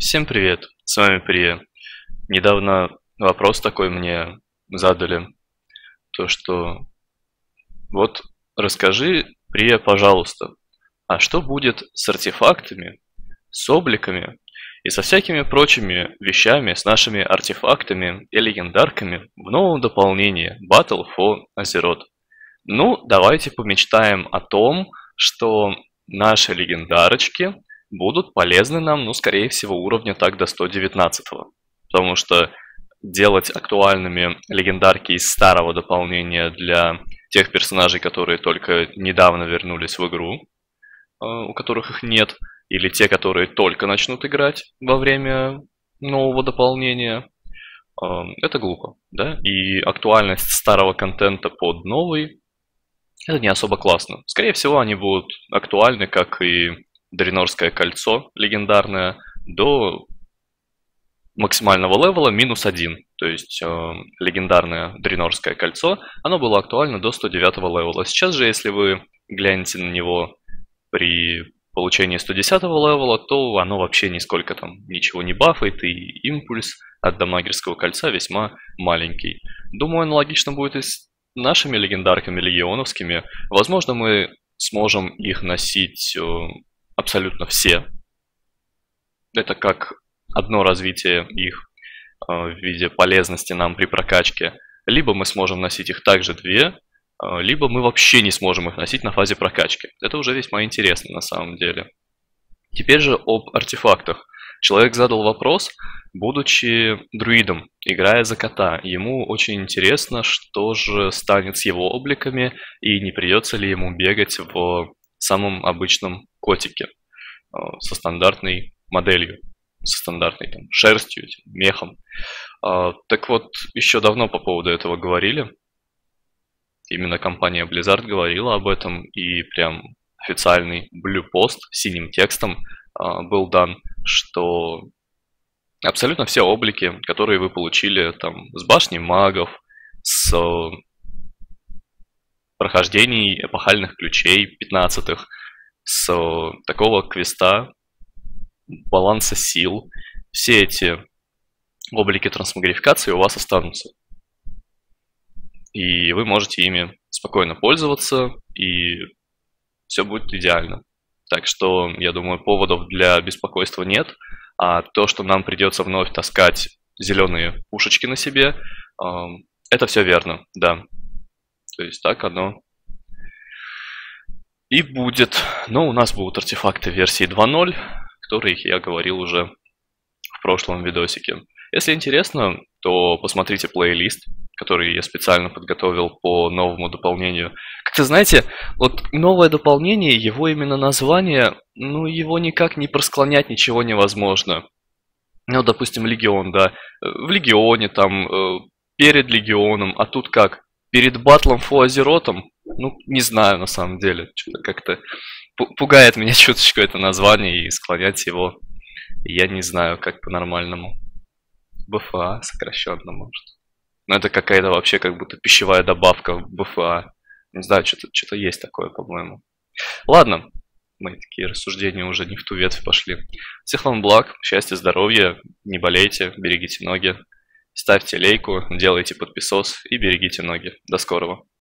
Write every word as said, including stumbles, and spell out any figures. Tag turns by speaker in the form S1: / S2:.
S1: Всем привет, с вами Прия. Недавно вопрос такой мне задали, то что вот расскажи, Прия, пожалуйста, а что будет с артефактами, с обликами и со всякими прочими вещами, с нашими артефактами и легендарками в новом дополнении Battle for Azeroth? Ну, давайте помечтаем о том, что наши легендарочки будут полезны нам, ну, скорее всего, уровня так до сто девятнадцатого. Потому что делать актуальными легендарки из старого дополнения для тех персонажей, которые только недавно вернулись в игру, у которых их нет, или те, которые только начнут играть во время нового дополнения, это глупо, да? И актуальность старого контента под новый — это не особо классно. Скорее всего, они будут актуальны, как и Дренорское кольцо легендарное, до максимального левела минус один. То есть э, легендарное Дренорское кольцо, оно было актуально до сто девятого левела. Сейчас же, если вы глянете на него при получении сто десятого левела, то оно вообще нисколько там ничего не бафает, и импульс от дамагерского кольца весьма маленький. Думаю, аналогично будет и с нашими легендарками легионовскими. Возможно, мы сможем их носить э, абсолютно все. Это как одно развитие их э, в виде полезности нам при прокачке. Либо мы сможем носить их также две, э, либо мы вообще не сможем их носить на фазе прокачки. Это уже весьма интересно на самом деле. Теперь же об артефактах. Человек задал вопрос, будучи друидом, играя за кота. Ему очень интересно, что же станет с его обликами и не придется ли ему бегать в самом обычном котике со стандартной моделью, со стандартной там шерстью, мехом. Так вот, еще давно по поводу этого говорили. Именно компания Blizzard говорила об этом, и прям официальный blue post синим текстом был дан, что абсолютно все облики, которые вы получили там с башни магов, с прохождений эпохальных ключей пятнадцатых, с такого квеста баланса сил, все эти облики трансмогрификации у вас останутся. И вы можете ими спокойно пользоваться, и все будет идеально. Так что, я думаю, поводов для беспокойства нет. А то, что нам придется вновь таскать зеленые пушечки на себе, это все верно, да. То есть так оно и будет. Но у нас будут артефакты версии два ноль, которые я говорил уже в прошлом видосике. Если интересно, то посмотрите плейлист, который я специально подготовил по новому дополнению. Как-то, знаете, вот новое дополнение, его именно название, ну, его никак не просклонять ничего невозможно. Ну, допустим, Легион, да. В Легионе там, перед Легионом, а тут как? Перед батлом фо Азеротом? Ну, не знаю на самом деле. Что-то как-то пугает меня чуточку это название, и склонять его я не знаю, как по-нормальному. бэ эф а сокращенно, может. Но это какая-то вообще как будто пищевая добавка в бэ эф а. Не знаю, что-то что-то есть такое, по-моему. Ладно, мои такие рассуждения уже не в ту ветвь пошли. Всех вам благ, счастья, здоровья, не болейте, берегите ноги. Ставьте лейку, делайте подписос и берегите ноги. До скорого.